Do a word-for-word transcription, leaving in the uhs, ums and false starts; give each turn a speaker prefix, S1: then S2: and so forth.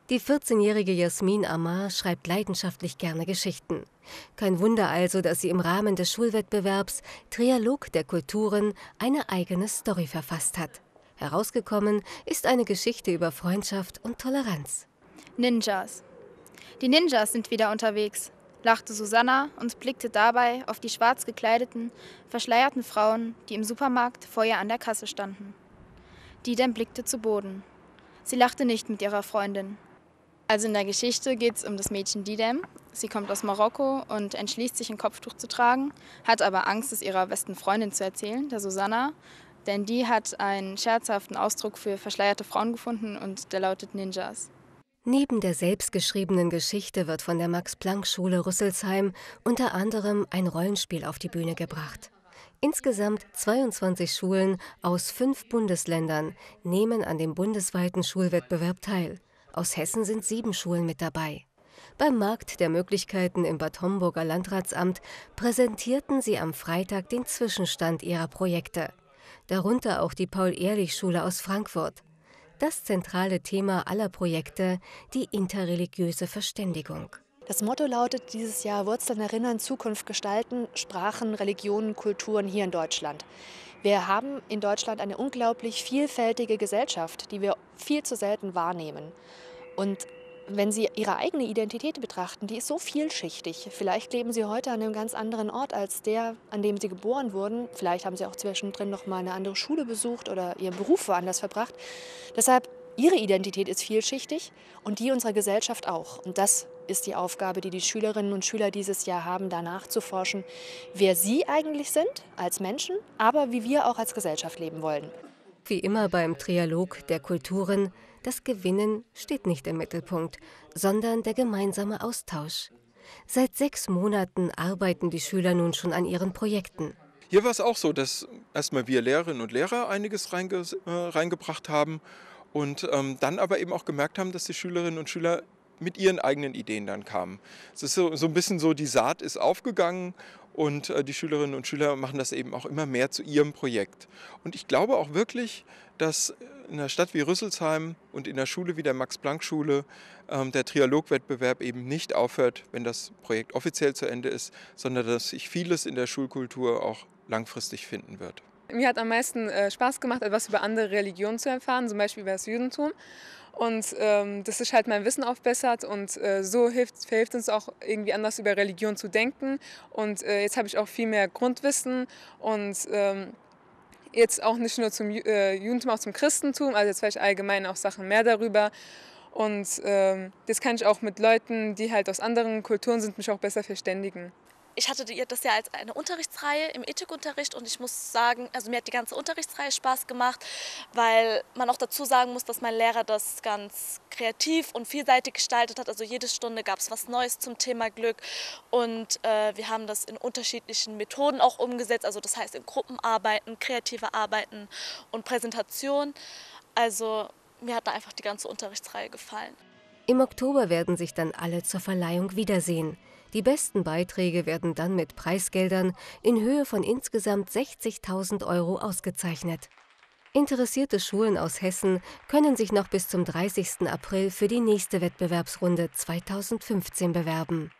S1: Die vierzehnjährige Jasmin Amar schreibt leidenschaftlich gerne Geschichten. Kein Wunder also, dass sie im Rahmen des Schulwettbewerbs Trialog der Kulturen eine eigene Story verfasst hat. Herausgekommen ist eine Geschichte über Freundschaft und Toleranz.
S2: Ninjas. Die Ninjas sind wieder unterwegs, lachte Susanna und blickte dabei auf die schwarz gekleideten, verschleierten Frauen, die im Supermarkt vor ihr an der Kasse standen. Didem blickte zu Boden. Sie lachte nicht mit ihrer Freundin. Also in der Geschichte geht es um das Mädchen Didem. Sie kommt aus Marokko und entschließt sich, ein Kopftuch zu tragen, hat aber Angst, es ihrer besten Freundin zu erzählen, der Susanna, denn die hat einen scherzhaften Ausdruck für verschleierte Frauen gefunden und der lautet Ninjas.
S1: Neben der selbstgeschriebenen Geschichte wird von der Max-Planck-Schule Rüsselsheim unter anderem ein Rollenspiel auf die Bühne gebracht. Insgesamt zweiundzwanzig Schulen aus fünf Bundesländern nehmen an dem bundesweiten Schulwettbewerb teil. Aus Hessen sind sieben Schulen mit dabei. Beim Markt der Möglichkeiten im Bad Homburger Landratsamt präsentierten sie am Freitag den Zwischenstand ihrer Projekte. Darunter auch die Paul-Ehrlich-Schule aus Frankfurt. Das zentrale Thema aller Projekte, die interreligiöse Verständigung.
S3: Das Motto lautet dieses Jahr: Wurzeln erinnern, Zukunft gestalten, Sprachen, Religionen, Kulturen hier in Deutschland. Wir haben in Deutschland eine unglaublich vielfältige Gesellschaft, die wir viel zu selten wahrnehmen. Und wenn Sie Ihre eigene Identität betrachten, die ist so vielschichtig. Vielleicht leben Sie heute an einem ganz anderen Ort als der, an dem Sie geboren wurden. Vielleicht haben Sie auch zwischendrin noch mal eine andere Schule besucht oder Ihren Beruf woanders verbracht. Deshalb, Ihre Identität ist vielschichtig und die unserer Gesellschaft auch. Und das ist die Aufgabe, die die Schülerinnen und Schüler dieses Jahr haben, danach zu forschen, wer sie eigentlich sind als Menschen, aber wie wir auch als Gesellschaft leben wollen.
S1: Wie immer beim Trialog der Kulturen, das Gewinnen steht nicht im Mittelpunkt, sondern der gemeinsame Austausch. Seit sechs Monaten arbeiten die Schüler nun schon an ihren Projekten.
S4: Hier war es auch so, dass erstmal wir Lehrerinnen und Lehrer einiges reinge äh, reingebracht haben und ähm, dann aber eben auch gemerkt haben, dass die Schülerinnen und Schüler mit ihren eigenen Ideen dann kamen. Es ist so, so ein bisschen so, die Saat ist aufgegangen und äh, die Schülerinnen und Schüler machen das eben auch immer mehr zu ihrem Projekt. Und ich glaube auch wirklich, dass in einer Stadt wie Rüsselsheim und in der Schule wie der Max-Planck-Schule ähm, der Trialogwettbewerb eben nicht aufhört, wenn das Projekt offiziell zu Ende ist, sondern dass sich vieles in der Schulkultur auch langfristig finden wird.
S5: Mir hat am meisten äh, Spaß gemacht, etwas über andere Religionen zu erfahren, zum Beispiel über das Judentum. Und ähm, dass sich halt mein Wissen aufbessert und äh, so hilft, hilft uns auch irgendwie anders über Religion zu denken. Und äh, jetzt habe ich auch viel mehr Grundwissen und ähm, jetzt auch nicht nur zum äh, Judentum, auch zum Christentum, also jetzt weiß ich allgemein auch Sachen mehr darüber. Und ähm, das kann ich auch mit Leuten, die halt aus anderen Kulturen sind, mich auch besser verständigen.
S6: Ich hatte das ja als eine Unterrichtsreihe im Ethikunterricht und ich muss sagen, also mir hat die ganze Unterrichtsreihe Spaß gemacht, weil man auch dazu sagen muss, dass mein Lehrer das ganz kreativ und vielseitig gestaltet hat. Also jede Stunde gab es was Neues zum Thema Glück und äh, wir haben das in unterschiedlichen Methoden auch umgesetzt, also das heißt in Gruppenarbeiten, kreative Arbeiten und Präsentation. Also mir hat da einfach die ganze Unterrichtsreihe gefallen.
S1: Im Oktober werden sich dann alle zur Verleihung wiedersehen. Die besten Beiträge werden dann mit Preisgeldern in Höhe von insgesamt sechzigtausend Euro ausgezeichnet. Interessierte Schulen aus Hessen können sich noch bis zum dreißigsten April für die nächste Wettbewerbsrunde zweitausendfünfzehn bewerben.